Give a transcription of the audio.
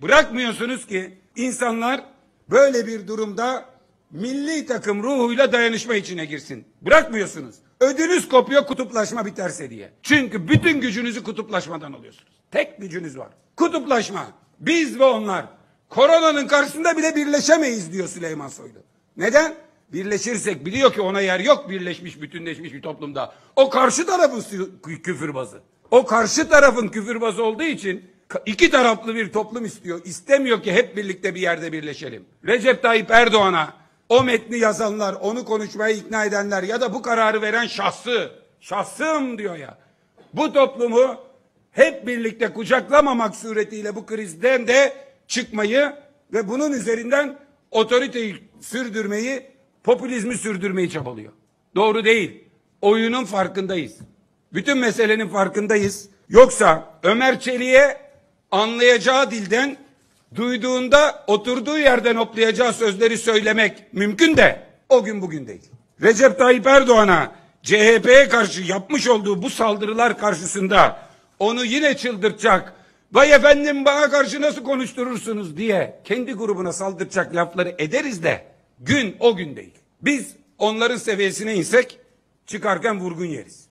Bırakmıyorsunuz ki insanlar böyle bir durumda milli takım ruhuyla dayanışma içine girsin. Bırakmıyorsunuz. Ödünüz kopuyor kutuplaşma biterse diye. Çünkü bütün gücünüzü kutuplaşmadan alıyorsunuz. Tek gücünüz var. Kutuplaşma. Biz ve onlar. Koronanın karşısında bile birleşemeyiz diyor Süleyman Soylu. Neden? Birleşirsek biliyor ki ona yer yok birleşmiş, bütünleşmiş bir toplumda. O karşı tarafın küfürbazı. O karşı tarafın küfürbazı olduğu için iki taraflı bir toplum istiyor. İstemiyor ki hep birlikte bir yerde birleşelim. Recep Tayyip Erdoğan'a o metni yazanlar, onu konuşmaya ikna edenler ya da bu kararı veren şahsım diyor ya. Bu toplumu hep birlikte kucaklamamak suretiyle bu krizden de çıkmayı ve bunun üzerinden otoriteyi sürdürmeyi, popülizmi sürdürmeyi çabalıyor. Doğru değil. Oyunun farkındayız. Bütün meselenin farkındayız. Yoksa Ömer Çelik'e anlayacağı dilden, duyduğunda oturduğu yerden hoplayacağı sözleri söylemek mümkün de o gün bugün değil. Recep Tayyip Erdoğan'a CHP'ye karşı yapmış olduğu bu saldırılar karşısında onu yine çıldırtacak, vay efendim bana karşı nasıl konuşturursunuz diye kendi grubuna saldıracak lafları ederiz de gün o gün değil. Biz onların seviyesine insek çıkarken vurgun yeriz.